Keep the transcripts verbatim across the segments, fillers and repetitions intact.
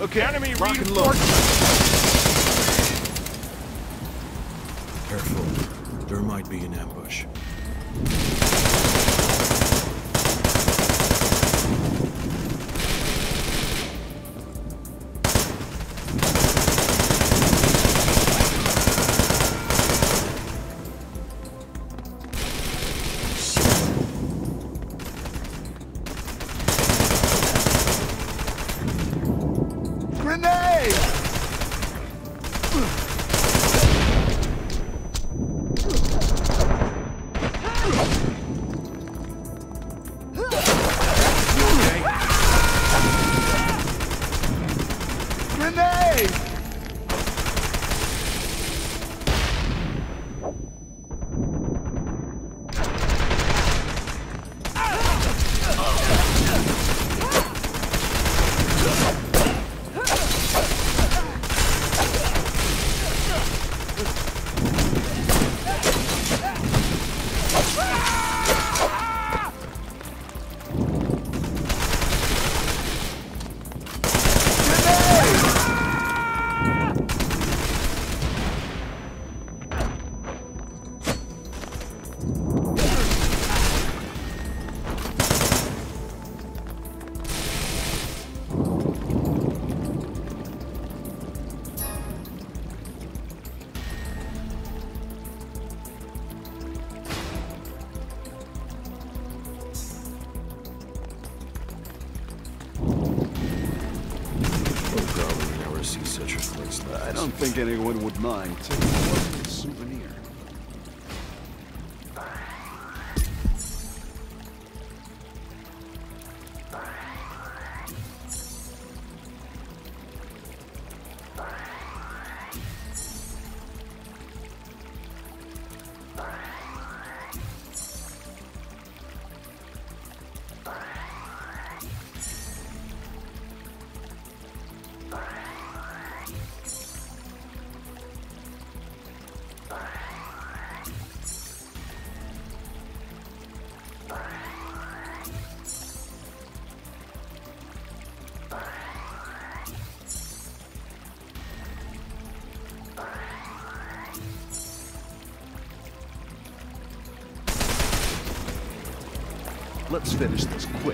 Okay, enemy lock and load. Careful. There might be an ambush. I don't think anyone would mind taking a souvenir. Let's finish this quick.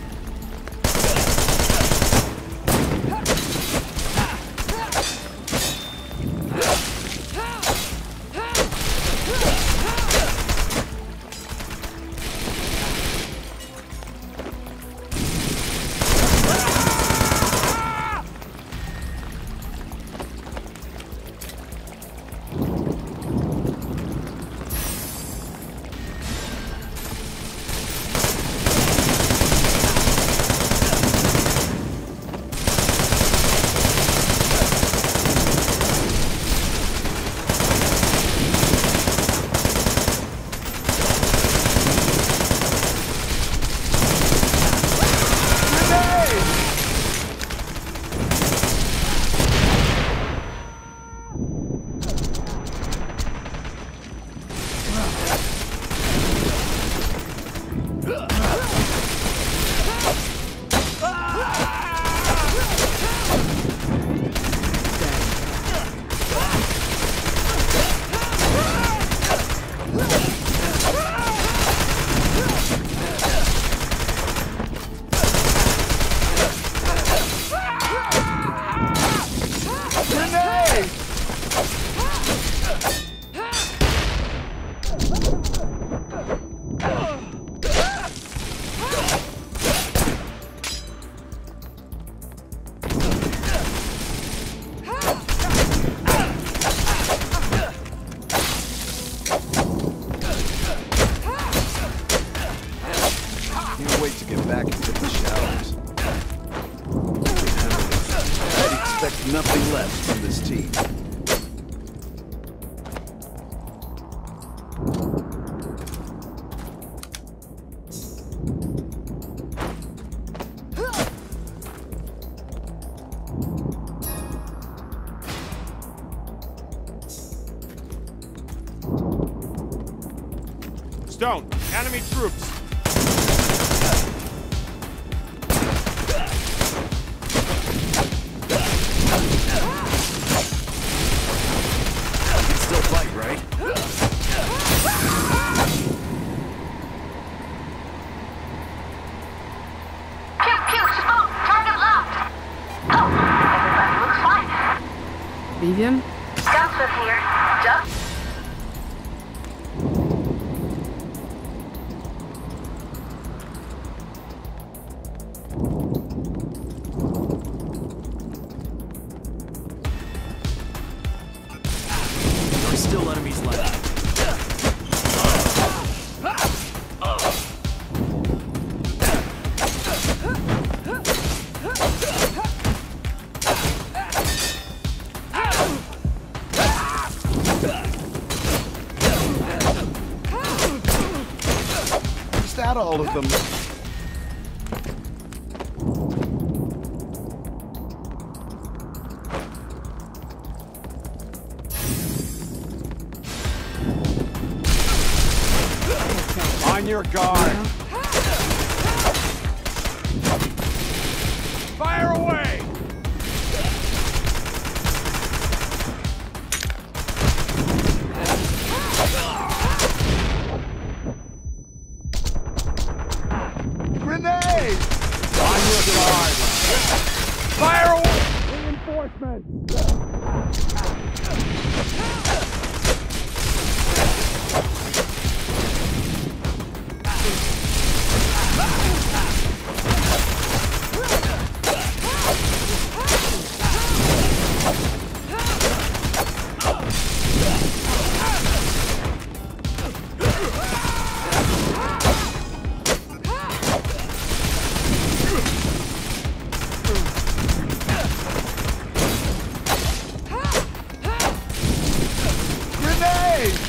Nothing left from this team. Stone, enemy troops. Vivian? Gunsmith here. Just... There are still enemies left. Is that all of them? On your guard. Fire away! Grenade! On your guard. Fire away! Reinforcements! Grenade!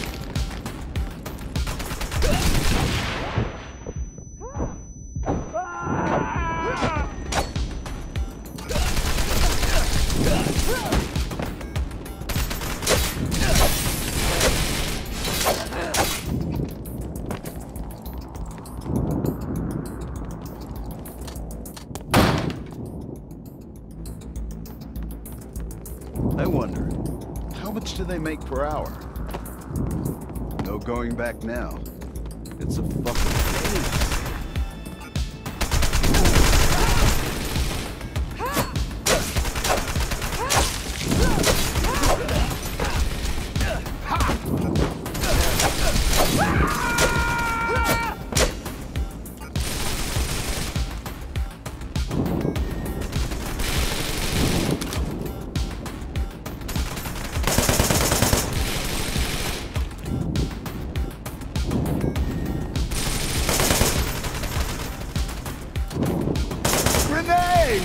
I wonder, how much do they make per hour? No going back now. It's a fucking game. Grenade!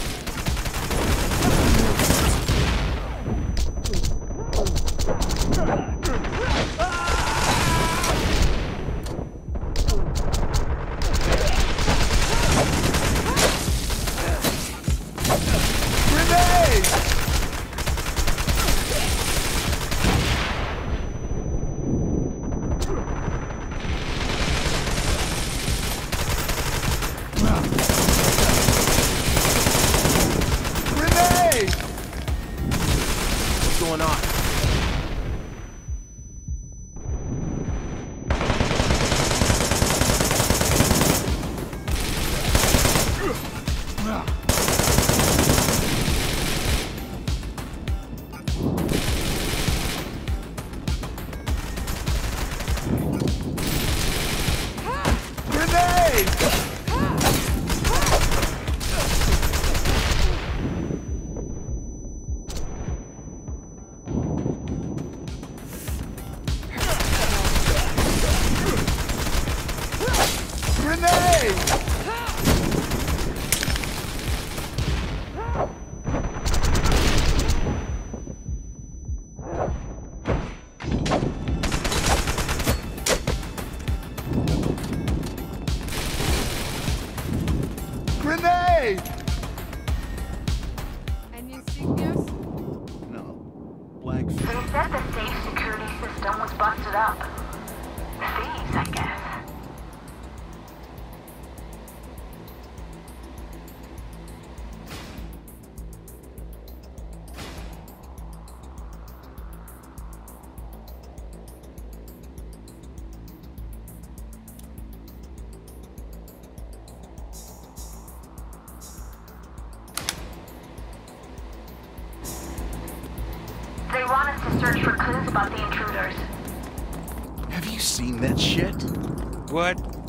Grenade! Grenade! What's going on? Grenade! Grenade! Grenade! Any insignias? No. Blank. They said the safe security system was busted up. Thieves, I guess. want us to search for clues about the intruders. Have you seen that shit? What?